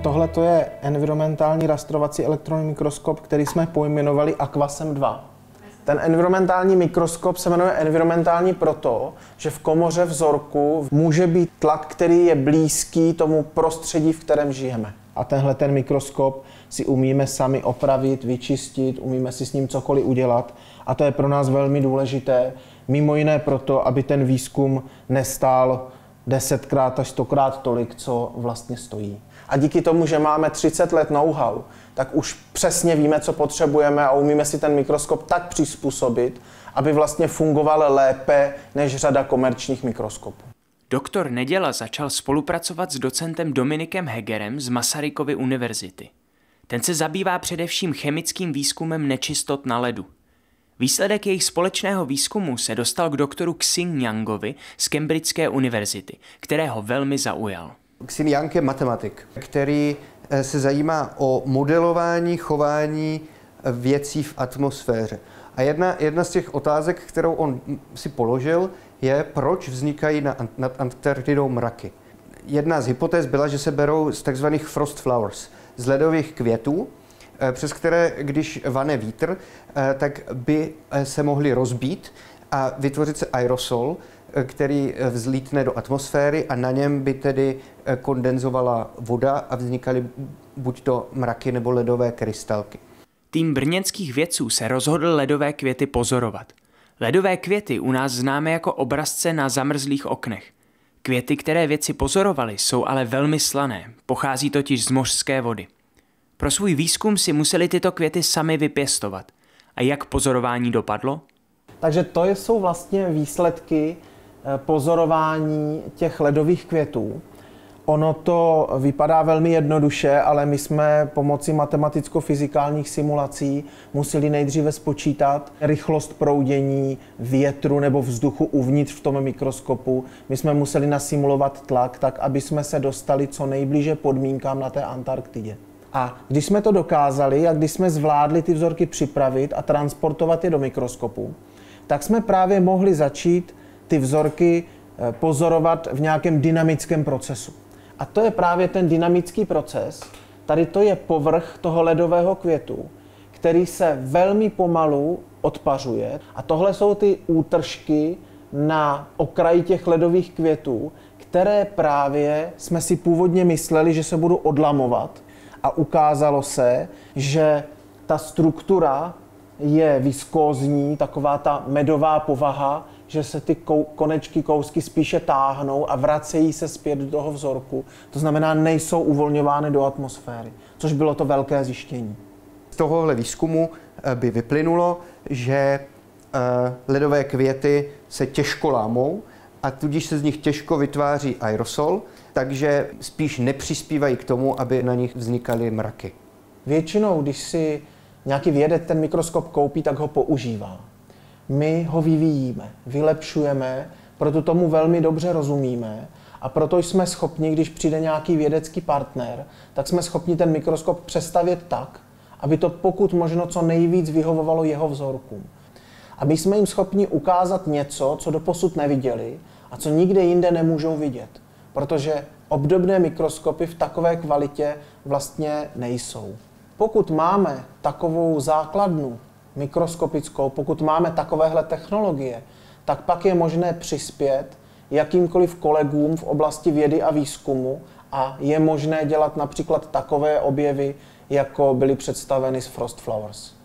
Tohle to je environmentální rastrovací elektronný mikroskop, který jsme pojmenovali Aquasem 2. Ten environmentální mikroskop se jmenuje environmentální proto, že v komoře vzorku může být tlak, který je blízký tomu prostředí, v kterém žijeme. A tenhle ten mikroskop si umíme sami opravit, vyčistit, umíme si s ním cokoliv udělat. A to je pro nás velmi důležité, mimo jiné proto, aby ten výzkum nestál 10krát až 100krát tolik, co vlastně stojí. A díky tomu, že máme 30 let know-how, tak už přesně víme, co potřebujeme a umíme si ten mikroskop tak přizpůsobit, aby vlastně fungoval lépe než řada komerčních mikroskopů. Doktor Neděla začal spolupracovat s docentem Dominikem Hegerem z Masarykovy univerzity. Ten se zabývá především chemickým výzkumem nečistot na ledu. Výsledek jejich společného výzkumu se dostal k doktoru Xing-Yangovi z Cambridgeské univerzity, kterého velmi zaujal. Xing-Yang je matematik, který se zajímá o modelování chování věcí v atmosféře. A jedna z těch otázek, kterou on si položil, je, proč vznikají nad Antarktidou mraky. Jedna z hypotéz byla, že se berou z takzvaných frost flowers, z ledových květů, přes které, když vane vítr, tak by se mohly rozbít a vytvořit se aerosol, který vzlítne do atmosféry a na něm by tedy kondenzovala voda a vznikaly buď to mraky nebo ledové krystalky. Tým brněnských vědců se rozhodl ledové květy pozorovat. Ledové květy u nás známe jako obrazce na zamrzlých oknech. Květy, které vědci pozorovali, jsou ale velmi slané, pochází totiž z mořské vody. Pro svůj výzkum si museli tyto květy sami vypěstovat. A jak pozorování dopadlo? Takže to jsou vlastně výsledky pozorování těch ledových květů. Ono to vypadá velmi jednoduše, ale my jsme pomocí matematicko-fyzikálních simulací museli nejdříve spočítat rychlost proudění větru nebo vzduchu uvnitř v tom mikroskopu. My jsme museli nasimulovat tlak tak, aby jsme se dostali co nejblíže podmínkám na té Antarktidě. A když jsme to dokázali a když jsme zvládli ty vzorky připravit a transportovat je do mikroskopu, tak jsme právě mohli začít ty vzorky pozorovat v nějakém dynamickém procesu. A to je právě ten dynamický proces. Tady to je povrch toho ledového květu, který se velmi pomalu odpařuje. A tohle jsou ty útržky na okraji těch ledových květů, které právě jsme si původně mysleli, že se budou odlamovat. A ukázalo se, že ta struktura je viskózní, taková ta medová povaha, že se ty konečky, kousky spíše táhnou a vracejí se zpět do toho vzorku. To znamená, nejsou uvolňovány do atmosféry, což bylo to velké zjištění. Z tohohle výzkumu by vyplynulo, že ledové květy se těžko lámou a tudíž se z nich těžko vytváří aerosol, takže spíš nepřispívají k tomu, aby na nich vznikaly mraky. Většinou, když si nějaký vědec ten mikroskop koupí, tak ho používá. My ho vyvíjíme, vylepšujeme, proto tomu velmi dobře rozumíme a proto jsme schopni, když přijde nějaký vědecký partner, tak jsme schopni ten mikroskop přestavět tak, aby to pokud možno co nejvíc vyhovovalo jeho vzorkům. Aby jsme jim schopni ukázat něco, co doposud neviděli a co nikde jinde nemůžou vidět. Protože obdobné mikroskopy v takové kvalitě vlastně nejsou. Pokud máme takovou základnu mikroskopickou, pokud máme takovéhle technologie, tak pak je možné přispět jakýmkoliv kolegům v oblasti vědy a výzkumu a je možné dělat například takové objevy, jako byly představeny z Frost Flowers.